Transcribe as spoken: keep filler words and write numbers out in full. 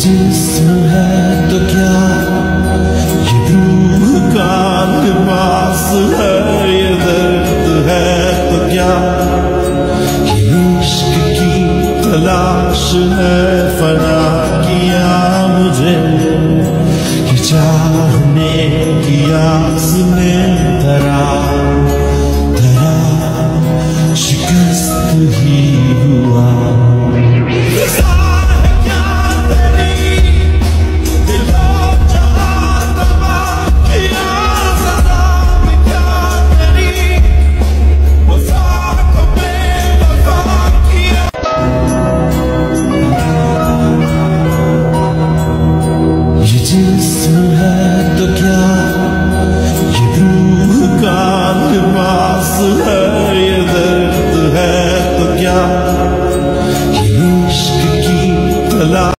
जिस्म है तो क्या, ये रूह का लिबास है, ये दर्द है तो क्या, ये इश्क की तलाश है, फना किया मुझे ये चाहने की आस ने धरा धरा शिकस्त ही हुआ।